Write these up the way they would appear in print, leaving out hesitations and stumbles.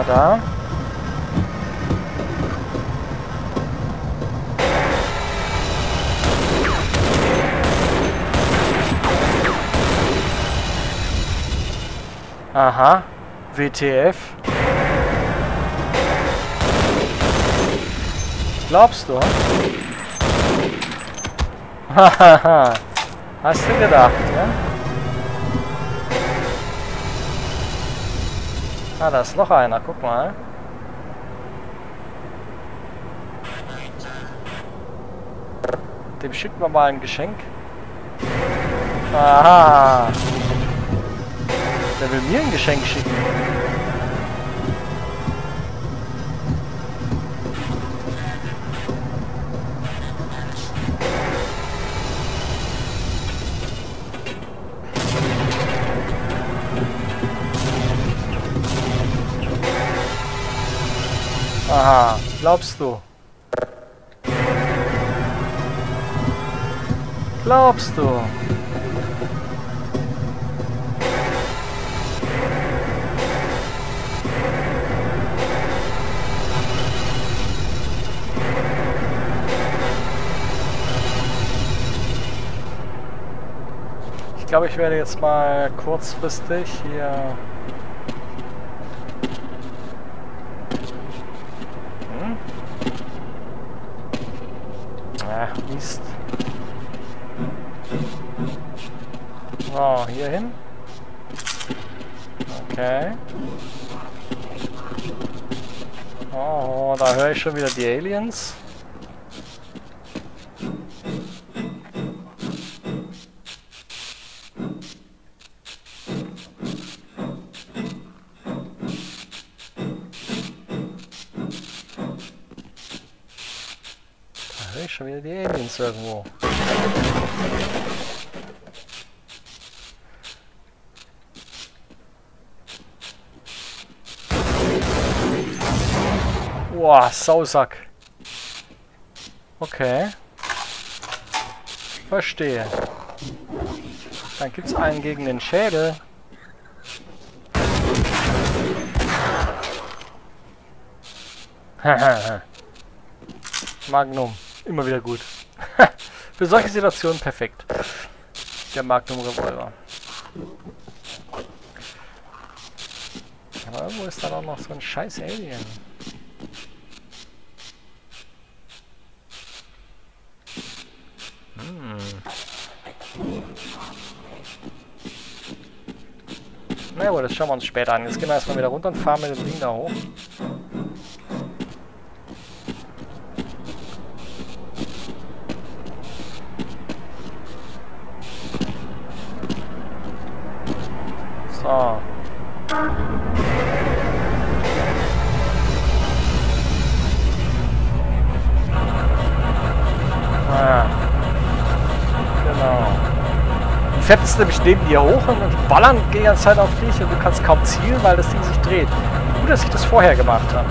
mal da. Aha, WTF. Glaubst du? Hahaha. Hast du gedacht, ja? Ah, da ist noch einer, guck mal. Dem schicken wir mal ein Geschenk. Aha. Der will mir ein Geschenk schicken. Aha, glaubst du? Glaubst du? Ich glaube, ich werde jetzt mal kurzfristig hier... Mist. Oh, hier hin. Okay. Oh, da höre ich schon wieder die Aliens. Schon wieder die Aliens irgendwo. Boah, Sausack. Okay. Verstehe. Dann gibt's einen gegen den Schädel. Magnum. Immer wieder gut. Für solche Situationen perfekt. Der Magnum Revolver. Aber irgendwo ist da doch noch so ein scheiß Alien. Na gut, das schauen wir uns später an. Jetzt gehen wir erstmal wieder runter und fahren mit dem Ding da hoch. So. Ah. Genau. Du fährst nämlich neben dir hoch und die ballern die ganze Zeit auf dich und du kannst kaum zielen, weil das Ding sich dreht. Gut, dass ich das vorher gemacht habe.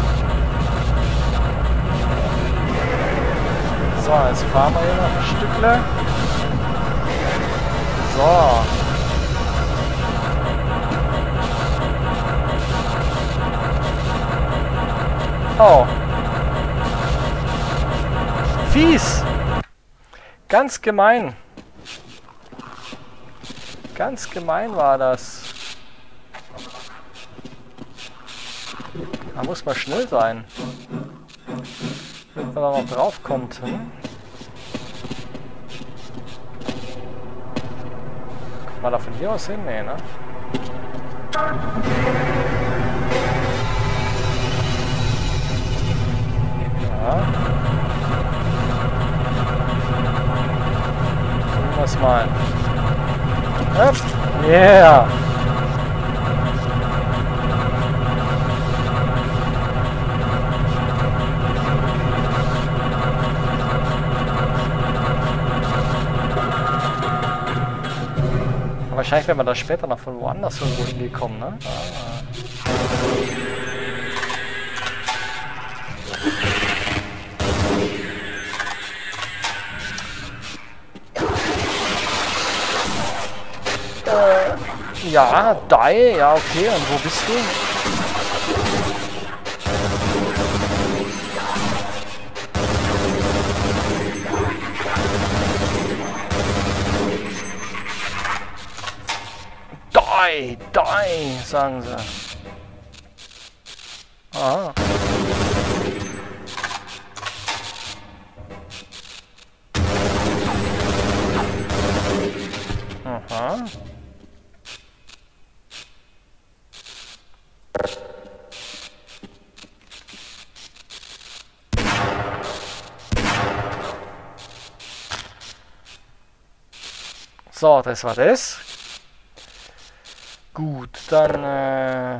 So, jetzt fahren wir hier noch ein Stückle. So. Oh. Fies. Ganz gemein. Ganz gemein war das. Da muss man schnell sein. Damit man da noch drauf kommt. Hm? Kommt man da von hier aus hin? Nee, ne? Ja. Gucken wir es mal. Up. Yeah! Wahrscheinlich werden wir da später noch von woanders irgendwo hingekommen, ne? Ja, Dai, ja okay, und wo bist du? Die, die, sagen sie. Aha. Aha. So, das war das. Gut, dann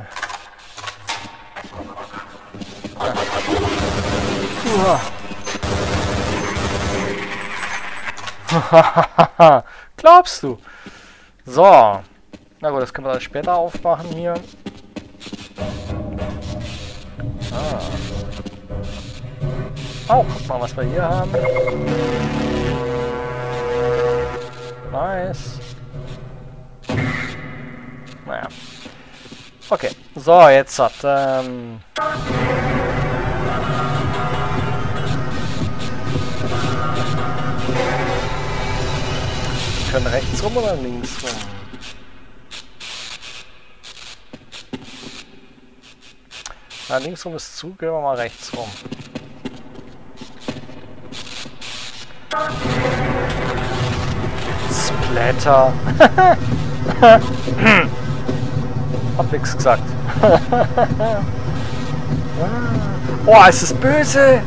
glaubst du? So. Na gut, das können wir dann später aufmachen hier. Oh, guck mal, was wir hier haben. Nice. Naja. Okay. So, jetzt hat, wir können rechts rum oder links rum? Na, links rum ist zu, gehen wir mal rechts rum. Splatter. Hab nix gesagt. Oh, ist es böse?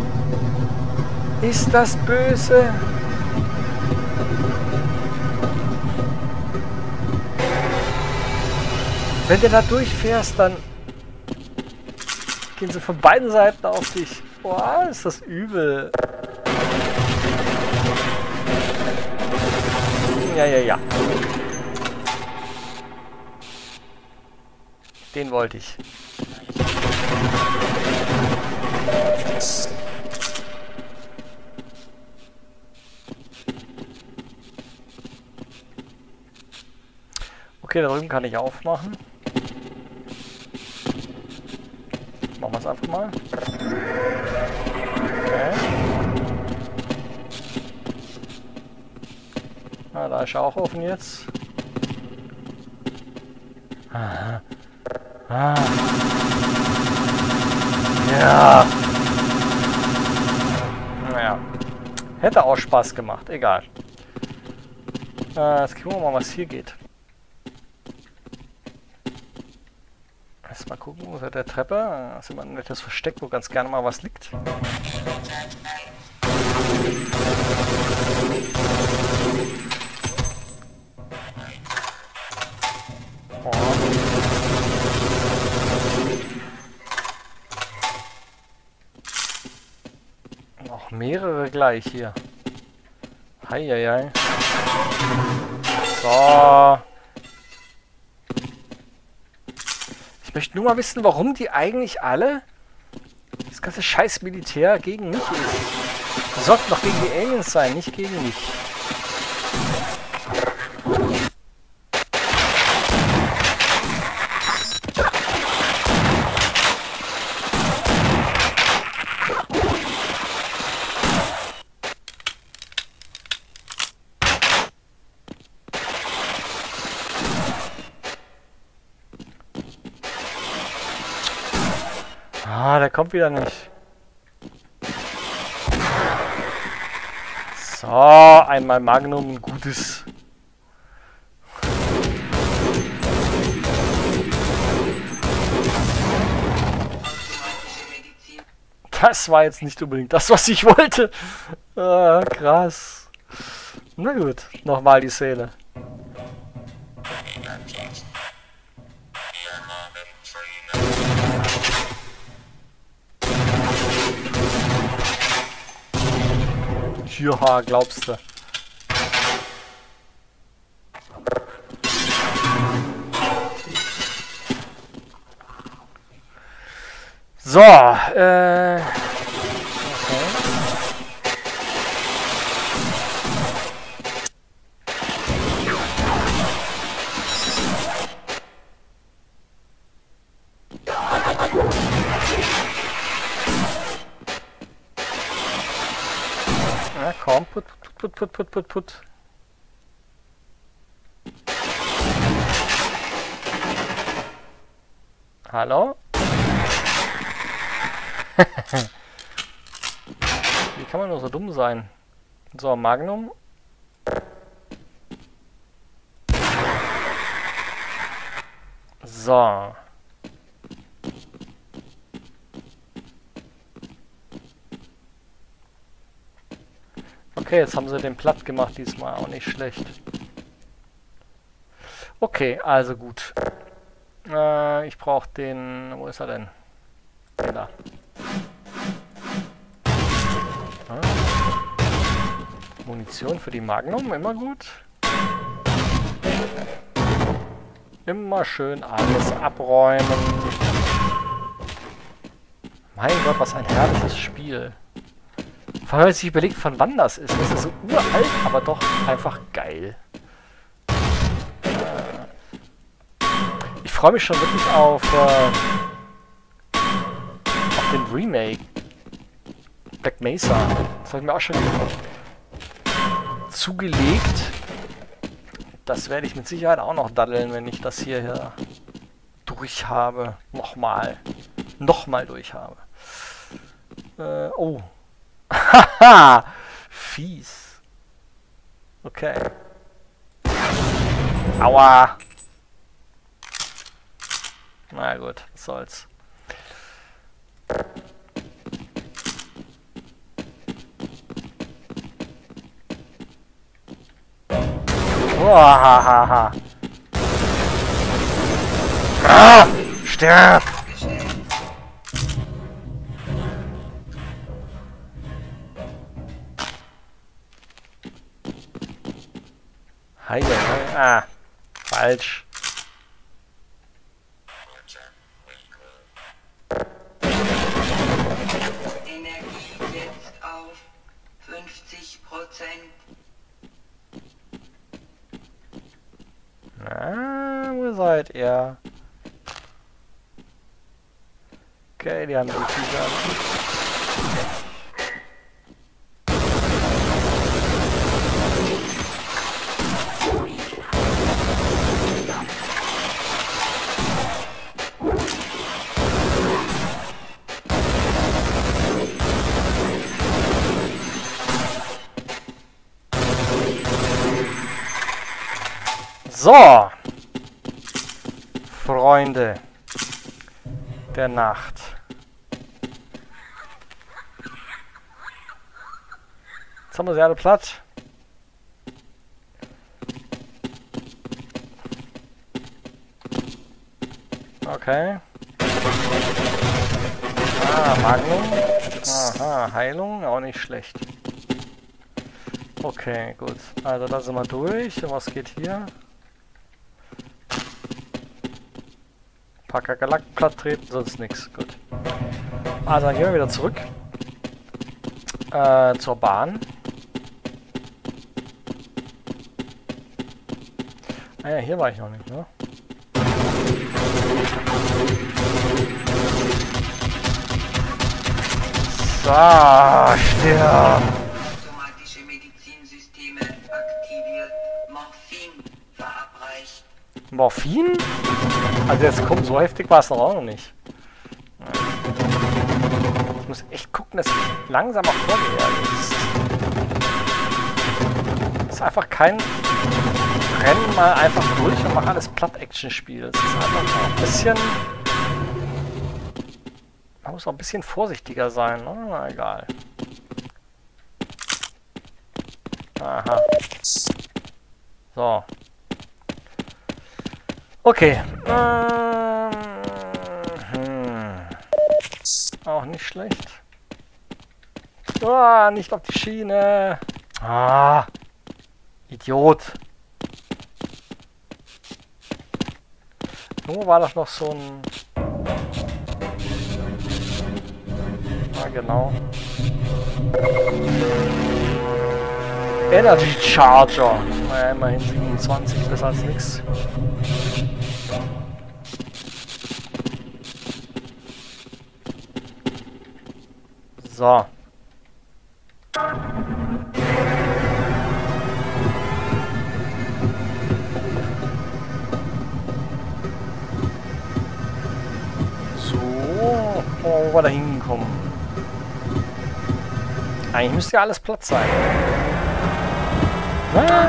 Ist das böse? Wenn du da durchfährst, dann gehen sie von beiden Seiten auf dich. Boah, ist das übel. Ja, ja, ja. Den wollte ich. Okay, da drüben kann ich aufmachen. Machen wir es einfach mal. Okay. Ah, da ist er auch offen jetzt. Aha. Ah. Ja. Naja. Hätte auch Spaß gemacht. Egal. Jetzt gucken wir mal, was hier geht. Erstmal gucken, unter der Treppe. Da ist immer ein nettes Versteck, wo ganz gerne mal was liegt. Noch mehrere gleich hier. Heieiei. So. Ich möchte nur mal wissen, warum die eigentlich alle das ganze scheiß Militär gegen mich ist. Das sollte doch gegen die Aliens sein, nicht gegen mich. Ah, der kommt wieder nicht. So, einmal Magnum, ein gutes. Das war jetzt nicht unbedingt das, was ich wollte. Ah, krass. Na gut, nochmal die Szene. Ja, glaubst du. So, okay. Na komm, put. Hallo? Wie kann man nur so dumm sein? So, Magnum. So. Okay, jetzt haben sie den platt gemacht diesmal, auch nicht schlecht. Okay, also gut. Ich brauche den... Wo ist er denn? Den da. Munition für die Magnum, immer gut. Immer schön alles abräumen. Mein Gott, was ein herrliches Spiel. Vor allem, wenn man sich überlegt, von wann das ist. Das ist so uralt, aber doch einfach geil. Ich freue mich schon wirklich auf den Remake. Black Mesa. Das habe ich mir auch schon zugelegt. Das werde ich mit Sicherheit auch noch daddeln, wenn ich das hier durch habe. Nochmal durch habe. Oh. Haha! Fies. Okay. Aua! Na gut, was soll's. Hahaha. Ah, sterb! Heide, ah, falsch. Energie jetzt auf 50%. Na, wo seid ihr? Okay, die haben die Viecher. So, Freunde der Nacht. Jetzt haben wir sie alle platt. Okay. Ah, Magnum. Aha, Heilung, auch nicht schlecht. Okay, gut. Also da sind wir durch. Und was geht hier? Paar Kakerlaken platt treten, sonst nichts. Gut. Also dann gehen wir wieder zurück zur Bahn. Ah ja, hier war ich noch nicht, ne? So, stirb! Automatische Medizinsysteme aktiviert. Morphin verabreicht. Morphin? Also jetzt kommt, so heftig war es noch nicht. Ich muss echt gucken, dass ich langsamer vorgehe. Das ist einfach kein Rennen mal einfach durch und mach alles Platt-Action-Spiel. Das ist einfach auch ein bisschen... Man muss auch ein bisschen vorsichtiger sein, ne? Na egal. Aha. So. Okay. Auch nicht schlecht. Ah, nicht auf die Schiene. Ah. Idiot. Wo war das noch so ein... Ah, genau. Energy Charger. Naja, immerhin 27, besser als nix. So. wo wir da hinkommen. Eigentlich müsste ja alles Platz sein. Ah.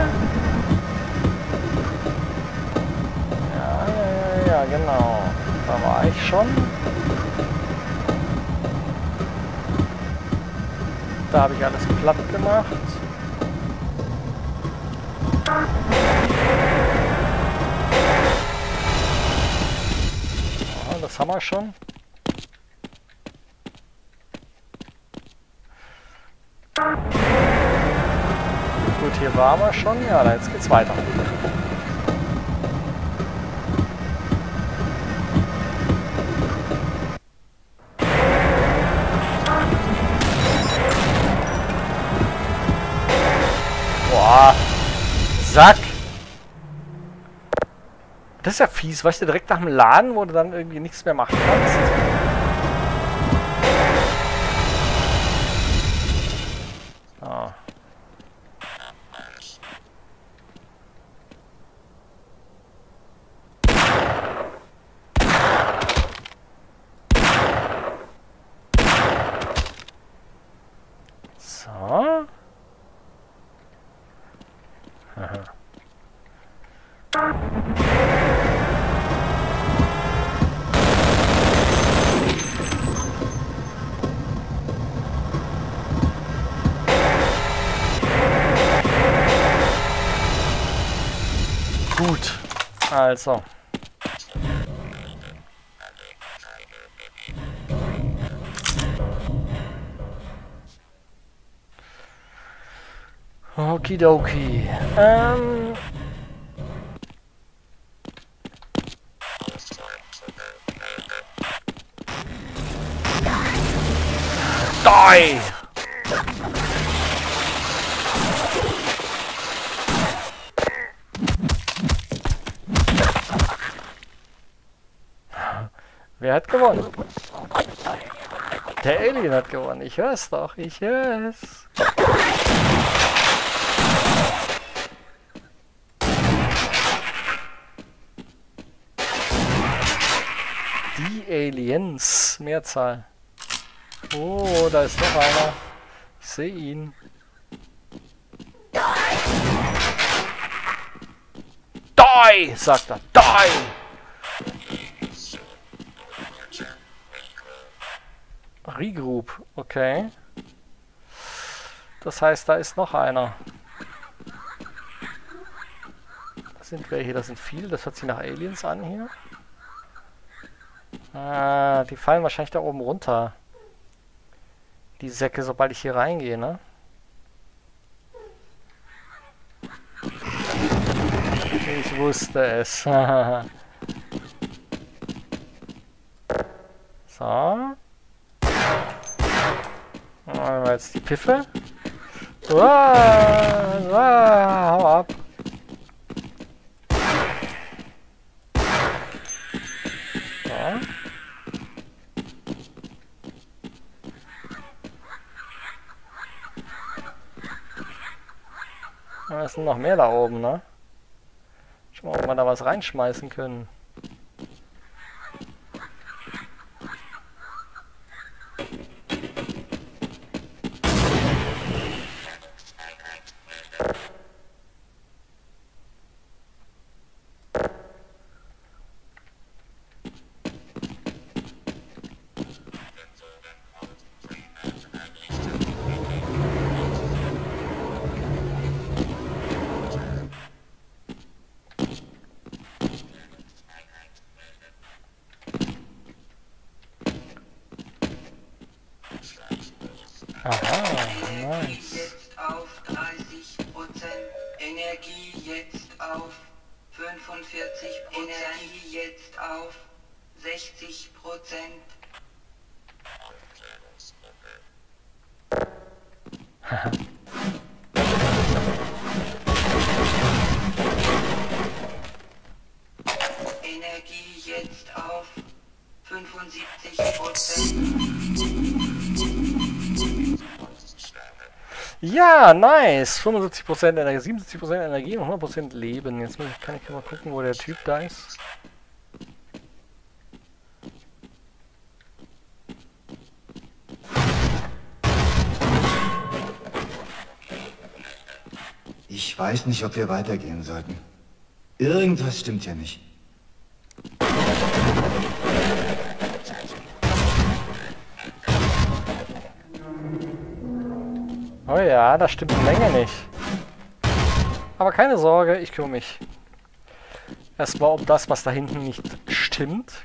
Ja, genau. Da war ich schon. Da habe ich alles platt gemacht. Ja, das haben wir schon. Gut, hier waren wir schon. Ja, jetzt geht's weiter. Boah. Sack. Das ist ja fies, weißt du, direkt nach dem Laden, wo du dann irgendwie nichts mehr machen kannst. Oh. So. Aha. Gut, also. Okidoki. Die! Wer hat gewonnen? Der Alien hat gewonnen. Ich hör's doch. Ich hör's. Die Aliens. Mehrzahl. Oh, da ist noch einer. Ich sehe ihn. Die! Sagt er. Die! Regroup, okay. Das heißt, da ist noch einer. Da sind welche, das sind viele, das hört sich nach Aliens an hier. Ah, die fallen wahrscheinlich da oben runter. Die Säcke, sobald ich hier reingehe, ne? Ich wusste es. So. Jetzt die Piffe. Hau ab. So. Es sind noch mehr da oben, ne? Schau mal, ob wir da was reinschmeißen können. Aha, nice. Jetzt auf 30%, Energie jetzt auf 45%, Energie jetzt auf 60%. Energie jetzt auf 75%. Ja, nice. 75% Energie, 77% Energie und 100% Leben. Jetzt kann ich mal gucken, wo der Typ da ist. Ich weiß nicht, ob wir weitergehen sollten. Irgendwas stimmt hier nicht. Oh ja, da stimmt die Menge nicht. Aber keine Sorge, ich kümmere mich erstmal um das, was da hinten nicht stimmt.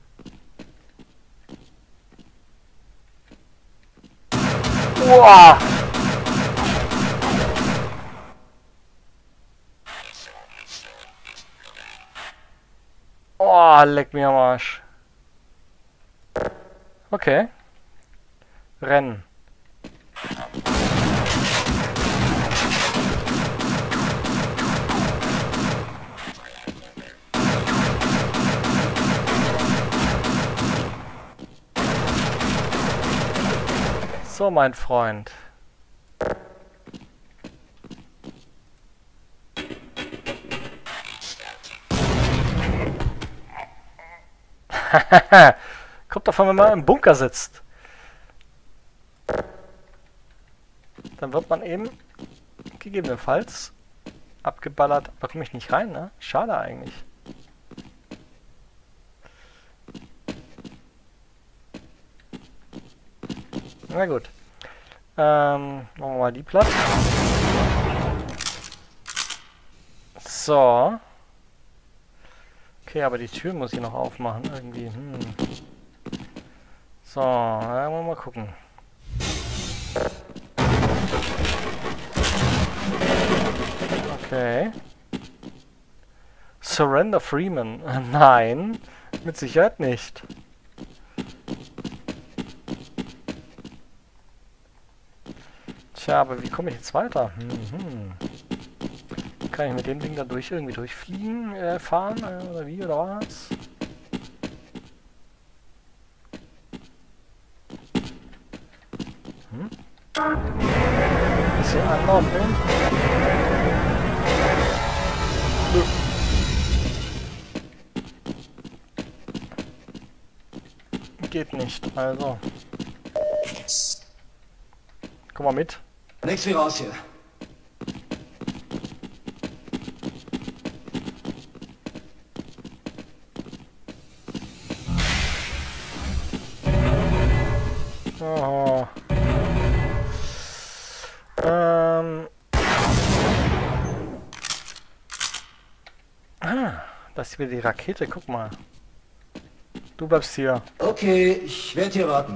Uah! Oh, leck mir am Arsch. Okay. Rennen. So, mein Freund. Kommt davon, wenn man im Bunker sitzt. Dann wird man eben gegebenenfalls abgeballert. Da komme ich nicht rein, ne? Schade eigentlich. Na gut. Machen wir mal die platt. So. Okay, aber die Tür muss ich noch aufmachen irgendwie. So, mal gucken. Okay. Surrender Freeman. Nein, mit Sicherheit nicht. Tja, aber wie komme ich jetzt weiter? Kann ich mit dem Ding da irgendwie durchfliegen, fahren, oder wie, oder was? Bisschen Anlauf nehmen. Geht nicht, also. Komm mal mit. Nix wie raus hier. Oh. Das ist wieder die Rakete, guck mal. Du bleibst hier. Okay, ich werde hier warten.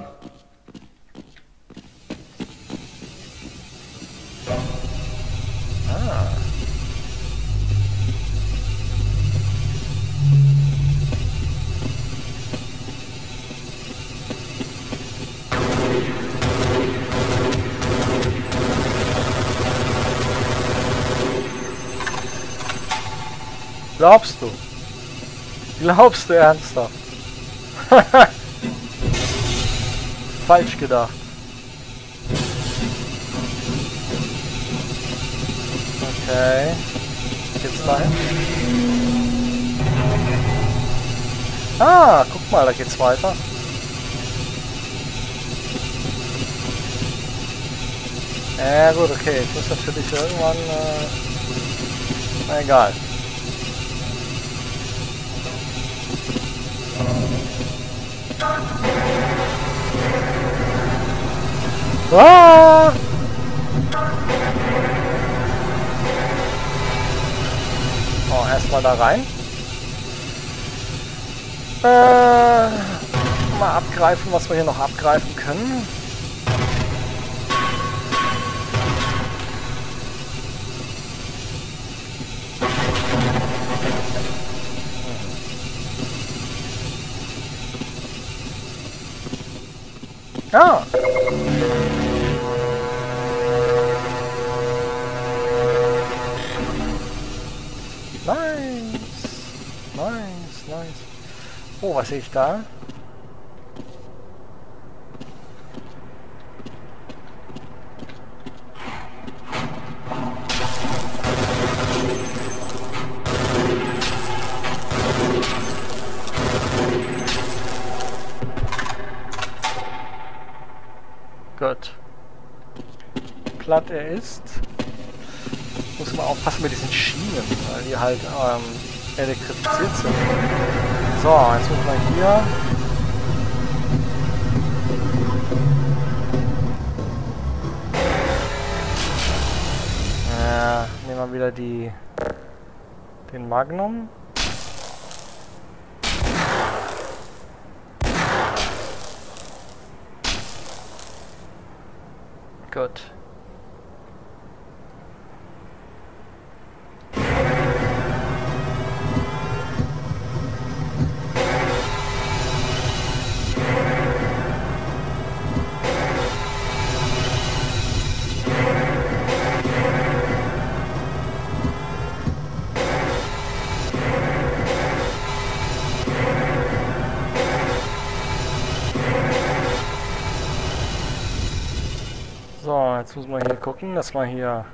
Glaubst du? Glaubst du ernsthaft? Falsch gedacht. Okay. Geht's dahin? Ah, guck mal, da geht's weiter. Ja gut, okay. Ich muss natürlich irgendwann... na egal. Ah! Oh, erstmal da rein. Mal abgreifen, was wir hier noch abgreifen können. Ah! Nice! Nice, nice. Oh, was sehe ich da? Gut. Platt er ist. muss man aufpassen mit diesen Schienen, weil die halt elektrifiziert sind. So, jetzt muss man hier. Nehmen wir wieder den Magnum. Gut. So, jetzt muss man hier gucken, dass man hier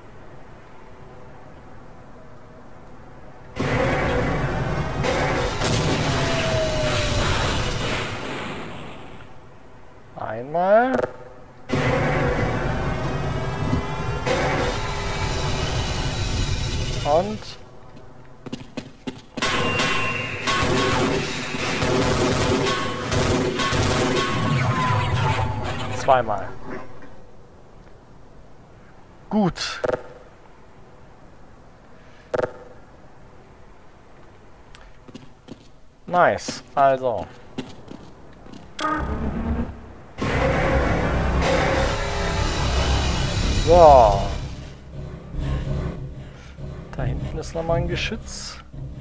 einmal und zweimal. Gut. Nice. Also. So. Da hinten ist nochmal ein Geschütz.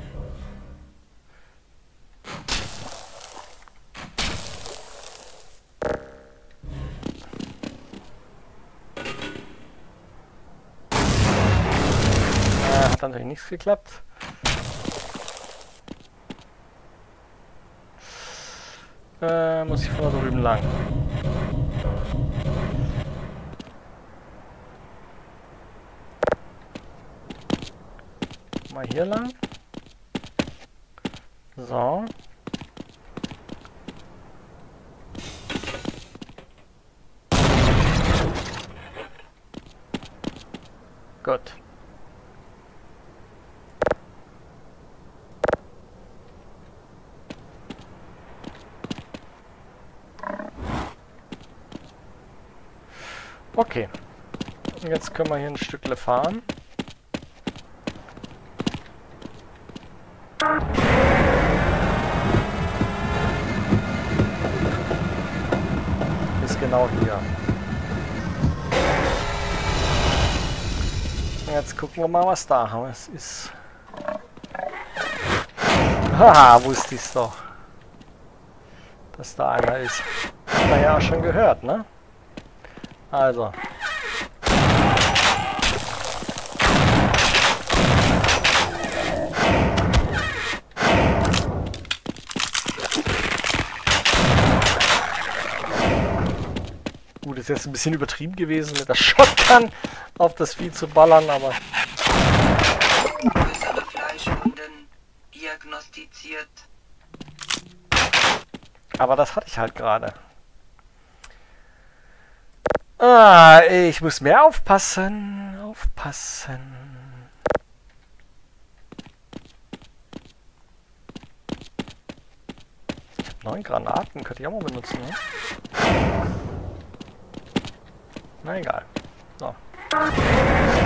Hat natürlich nichts geklappt. Muss ich von da drüben lang. Mal hier lang. So. Gut. Okay, jetzt können wir hier ein Stückle fahren. Ist genau hier. Jetzt gucken wir mal, was da haben. Es ist... Haha, wusste ich's doch. Dass da einer ist. Haben wir ja auch schon gehört, ne? Also. Gut, ist jetzt ein bisschen übertrieben gewesen, mit der Shotgun auf das Vieh zu ballern, aber... Größere Fleischwunden diagnostiziert. Aber das hatte ich halt gerade. Ah, ich muss mehr aufpassen. Aufpassen. Ich habe 9 Granaten, könnte ich auch mal benutzen, ne? Na egal. So.